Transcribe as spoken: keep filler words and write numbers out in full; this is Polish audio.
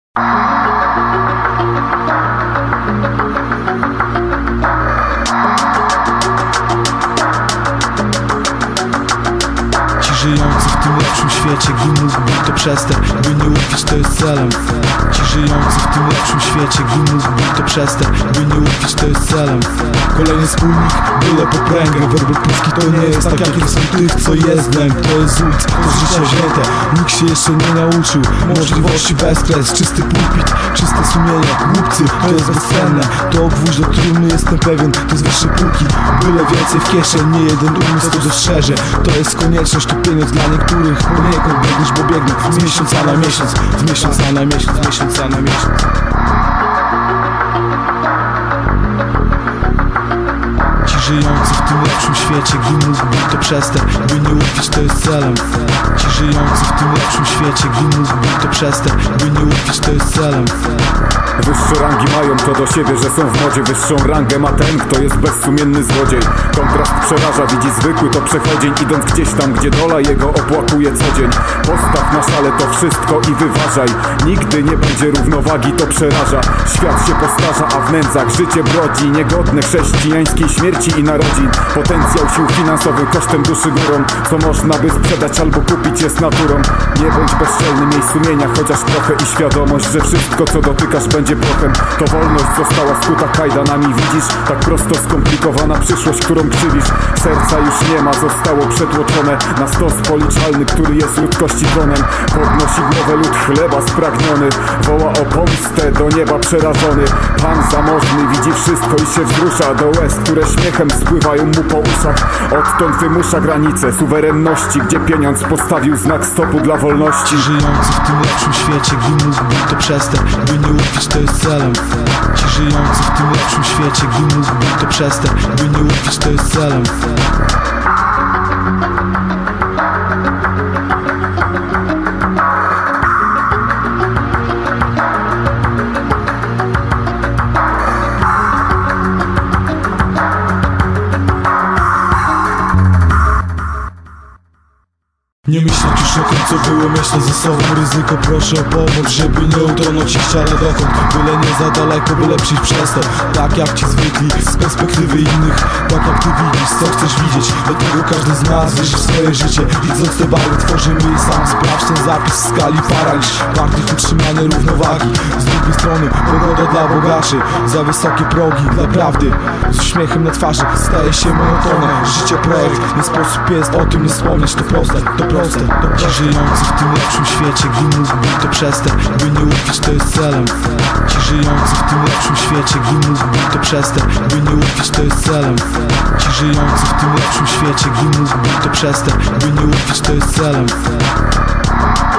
Ci żyjący w tym lepszym świecie, gdy mózg był to przestęp, by nie utkwić to jest celem. Ci żyjący w tym lepszym świecie, gdy mózg był to przestęp, by nie utkwić to jest celem. Kolejny wspólnik, byle po pręgę. Werber puski to nie jest tak jak są tych, co jezdem. To jest ulic, to z życia wzięte. Nikt się jeszcze nie nauczył możliwości bezkres. Czysty pulpit, czyste sumienie, głupcy, to jest bezcenne. To gwóźdź do trumny, jestem pewien, to z wyższej półki. Byle więcej w kieszeń, nie jeden umysł to dostrzeże. To jest konieczność, to pieniądz dla niektórych. Poniekąd biegniesz, bo biegną z miesiąca na miesiąc, z miesiąca na miesiąc, z miesiąca na miesiąc. Żyjący w tym lepszym świecie, gdy mózg był to przestęp, by nie utkwić to jest celem. Ci żyjący w tym lepszym świecie, gdy mózg był to przestęp, by nie utkwić to jest celem. Wyższe rangi mają to do siebie, że są w modzie. Wyższą rangę ma ten, kto jest bezsumienny złodziej. Kontrast przeraża, widzi zwykły to przechodzień, idąc gdzieś tam, gdzie dola jego opłakuje co dzień. Postaw na szale to wszystko i wyważaj. Nigdy nie będzie równowagi, to przeraża. Świat się postarza, a w nędzach życie brodzi. Niegodne chrześcijańskiej śmierci i narodzin. Potencjał sił finansowych kosztem duszy górą. Co można by sprzedać albo kupić jest naturą. Nie bądź bezczelny, miej sumienia chociaż trochę i świadomość, że wszystko co dotykasz będzie prochem. To wolność została skuta kajdanami, widzisz? Tak prosto skomplikowana przyszłość, którą krzywisz. Serca już nie ma, zostało przetłoczone na stos policzalny, który jest ludzkości konem. Podnosi głowę lud chleba spragniony, woła o pomstę do nieba przerażony. Pan zamożny widzi wszystko i się wzrusza do łez, które śmiechem spływają mu po uszach. Odtąd wymusza granice suwerenności, gdzie pieniądz postawił znak stopu dla wolności. Żyjący w tym lepszym świecie, gdy mózg był to przestęp, by nie utkwić to jest celem. Ci żyjący w tym lepszym świecie, gdy mózg był to przestęp, by nie utkwić to jest celem. Nie myśleć już o tym, co było, myślę ze sobą. Ryzyko, proszę o pomoc, żeby nie utonąć ich ciele dokąd. Byle nie za daleko, byle przyjść przez to. Tak jak ci zwykli, z perspektywy innych. Tak jak ty widzisz, co chcesz widzieć. Dlatego każdy z nas wierzy w swoje życie. Widząc te barwy, tworzymy je sam. Sprawdź ten zapis w skali paraliż. Partii utrzymanie równowagi. Z drugiej strony, pogoda dla bogaczy. Za wysokie progi, dla prawdy. Z uśmiechem na twarzy, staje się monotonem. Życie projekt, nie sposób jest o tym nie wspomnieć. To proste, to proste. Ci żyjący w tym lepszym świecie, gdy mózg był to przestęp, by nie utkwić to jest celem. Ci żyjący w tym lepszym świecie, gdy mózg był to przestęp, by nie utkwić to jest celem. Ci żyjący w tym lepszym świecie, gdy mózg był to przestęp, by nie utkwić to jest celem.